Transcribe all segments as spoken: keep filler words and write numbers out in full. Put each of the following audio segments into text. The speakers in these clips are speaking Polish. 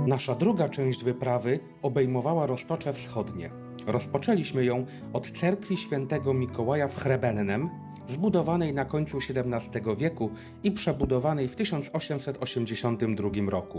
Nasza druga część wyprawy obejmowała Roztocze Wschodnie. Rozpoczęliśmy ją od cerkwi świętego Mikołaja w Hrebennem, zbudowanej na końcu siedemnastego wieku i przebudowanej w tysiąc osiemset osiemdziesiątym drugim roku.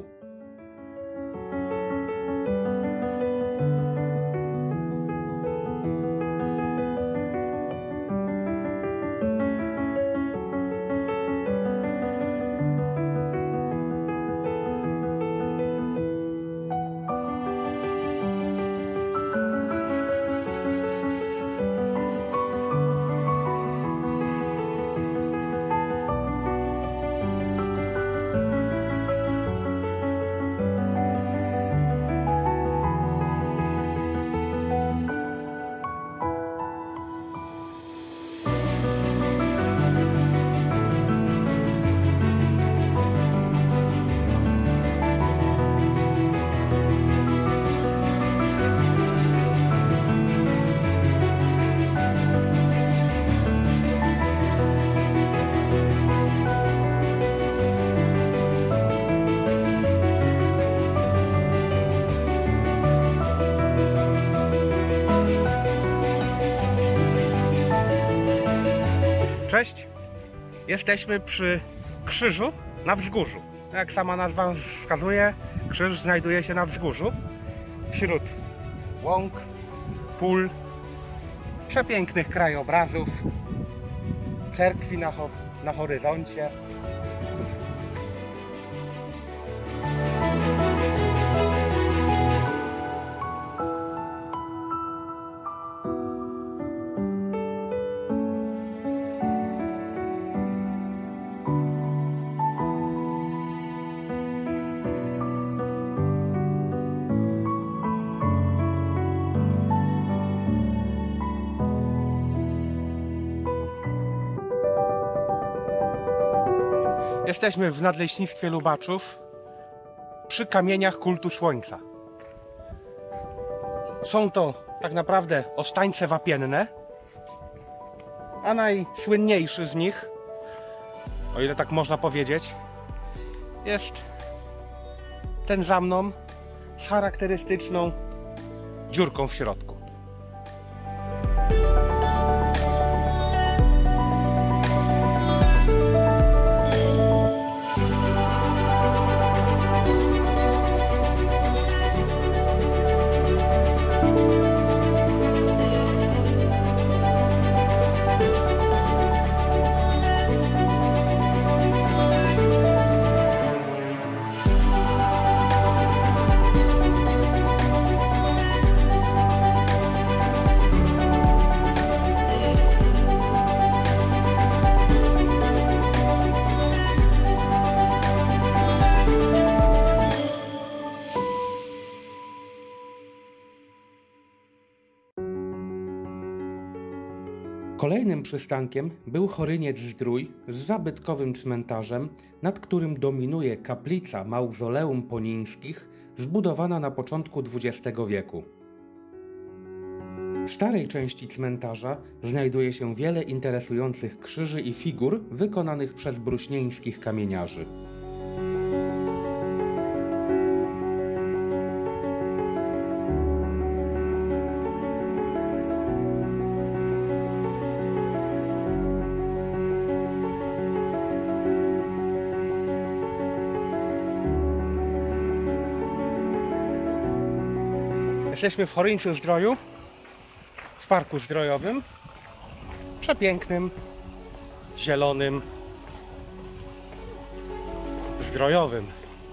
Cześć! Jesteśmy przy krzyżu na wzgórzu. Jak sama nazwa wskazuje, krzyż znajduje się na wzgórzu wśród łąk, pól, przepięknych krajobrazów, cerkwi na, ho na horyzoncie. Jesteśmy w Nadleśnictwie Lubaczów przy kamieniach kultu Słońca. Są to tak naprawdę ostańce wapienne, a najsłynniejszy z nich, o ile tak można powiedzieć, jest ten za mną z charakterystyczną dziurką w środku. Kolejnym przystankiem był Choryniec-Zdrój z zabytkowym cmentarzem, nad którym dominuje kaplica Mauzoleum Ponińskich, zbudowana na początku dwudziestego wieku. W starej części cmentarza znajduje się wiele interesujących krzyży i figur wykonanych przez bruśnieńskich kamieniarzy. Jesteśmy w Choryńcu-Zdroju, w parku zdrojowym, przepięknym, zielonym, zdrojowym.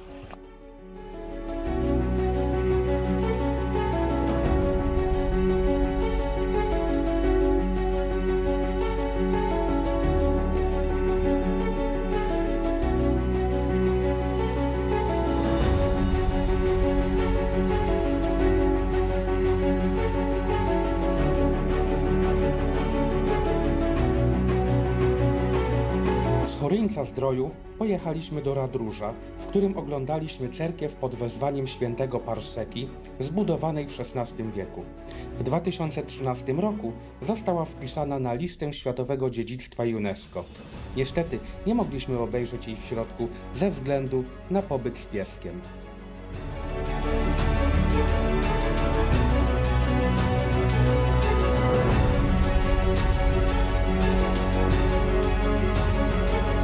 Choryńca-Zdroju pojechaliśmy do Radróża, w którym oglądaliśmy cerkiew pod wezwaniem świętego Parseki, zbudowanej w szesnastym wieku. W dwa tysiące trzynastym roku została wpisana na listę Światowego Dziedzictwa UNESCO. Niestety nie mogliśmy obejrzeć jej w środku ze względu na pobyt z pieskiem.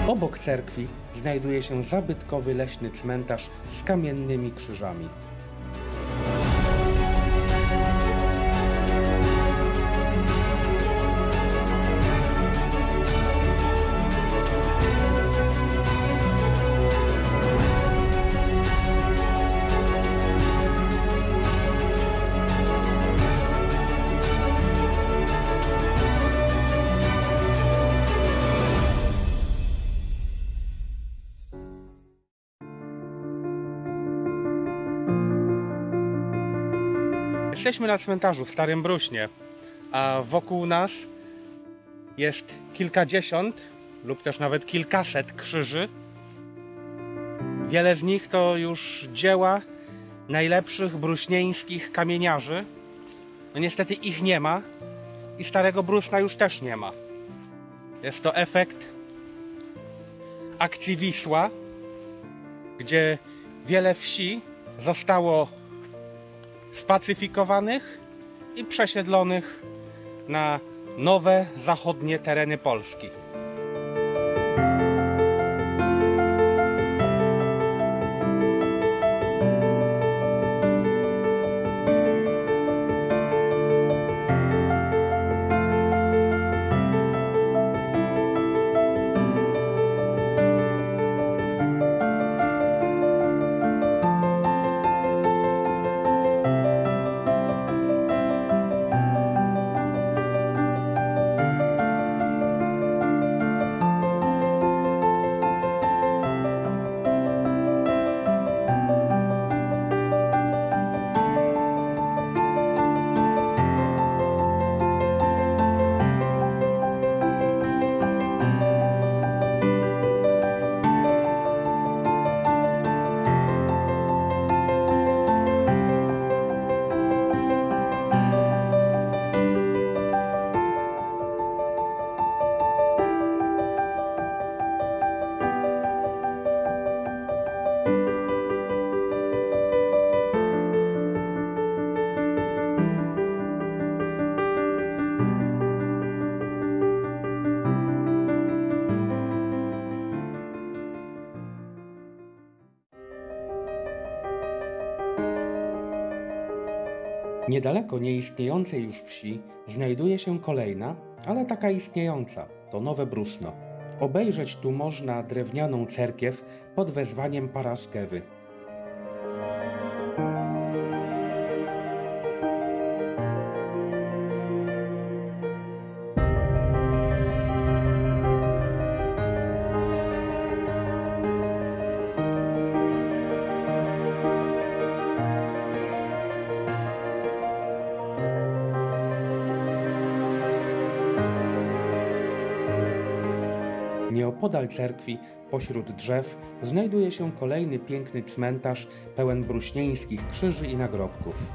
Obok cerkwi znajduje się zabytkowy leśny cmentarz z kamiennymi krzyżami. Jesteśmy na cmentarzu w Starym Bruśnie, a wokół nas jest kilkadziesiąt lub też nawet kilkaset krzyży. Wiele z nich to już dzieła najlepszych bruśnieńskich kamieniarzy. No niestety ich nie ma i Starego Brusna już też nie ma. Jest to efekt akcji Wisła, gdzie wiele wsi zostało spacyfikowanych i przesiedlonych na nowe zachodnie tereny Polski. Niedaleko nieistniejącej już wsi znajduje się kolejna, ale taka istniejąca, to Nowe Brusno. Obejrzeć tu można drewnianą cerkiew pod wezwaniem Paraskewy. Nieopodal cerkwi, pośród drzew, znajduje się kolejny piękny cmentarz pełen bruśnieńskich krzyży i nagrobków.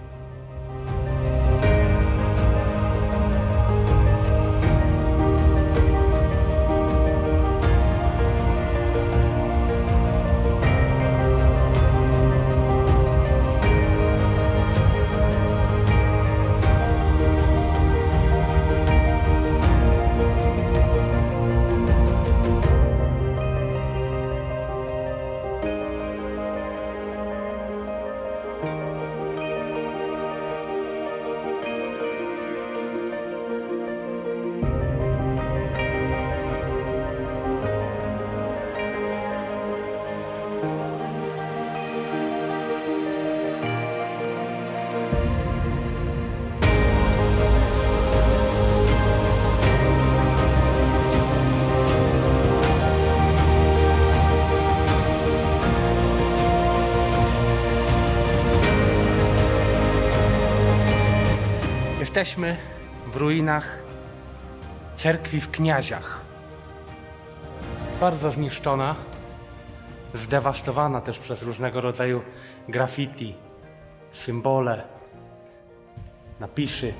Jesteśmy w ruinach cerkwi w Kniaziach. Bardzo zniszczona, zdewastowana też przez różnego rodzaju graffiti, symbole, napisy.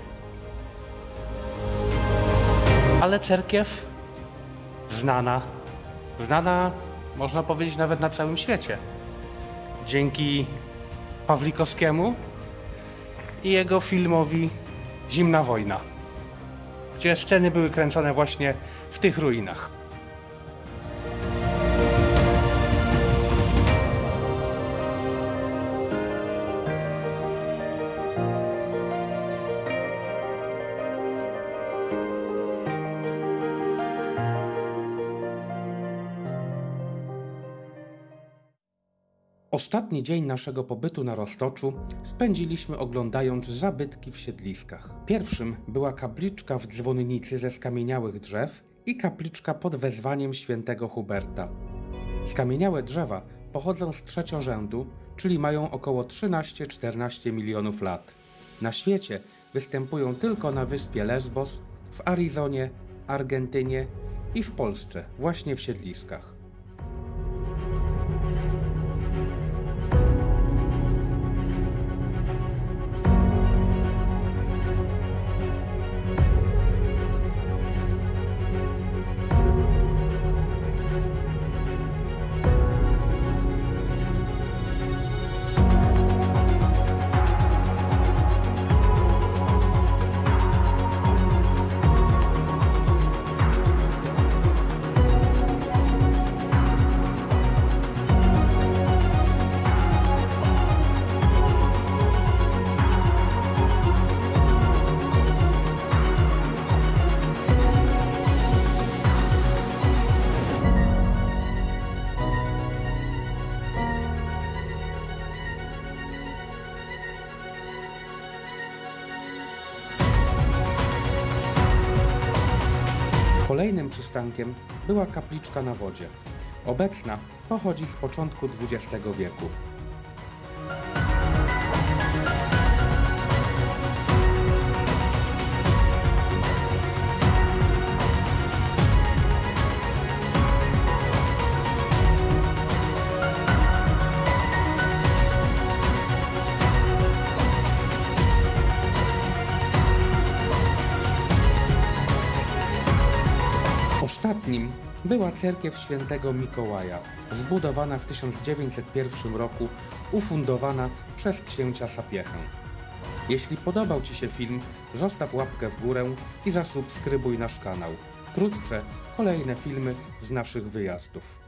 Ale cerkiew znana, znana można powiedzieć nawet na całym świecie. Dzięki Pawlikowskiemu i jego filmowi Zimna wojna, gdzie sceny były kręcone właśnie w tych ruinach. Ostatni dzień naszego pobytu na Roztoczu spędziliśmy oglądając zabytki w siedliskach. Pierwszym była kapliczka w dzwonnicy ze skamieniałych drzew i kapliczka pod wezwaniem świętego Huberta. Skamieniałe drzewa pochodzą z trzeciorzędu, czyli mają około trzynaście czternaście milionów lat. Na świecie występują tylko na wyspie Lesbos, w Arizonie, Argentynie i w Polsce, właśnie w siedliskach. Kolejnym przystankiem była kapliczka na wodzie. Obecna pochodzi z początku dwudziestego wieku. Ostatnim była cerkiew świętego Mikołaja, zbudowana w tysiąc dziewięćset pierwszym roku, ufundowana przez księcia Sapiehę. Jeśli podobał Ci się film, zostaw łapkę w górę i zasubskrybuj nasz kanał. Wkrótce kolejne filmy z naszych wyjazdów.